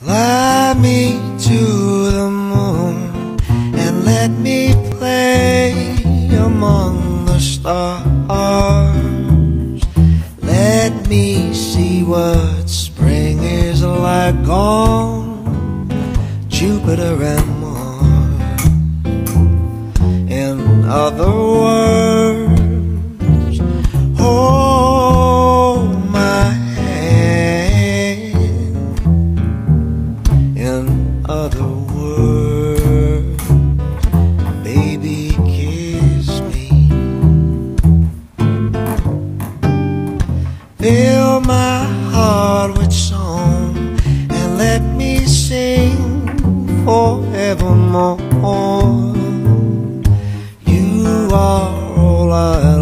Fly me to the moon and let me play among the stars. Let me see what spring is like on Jupiter and Mars. In other words, hold my hand. In other words, baby, kiss me. Fill my heart with song and let me sing forevermore. You are all I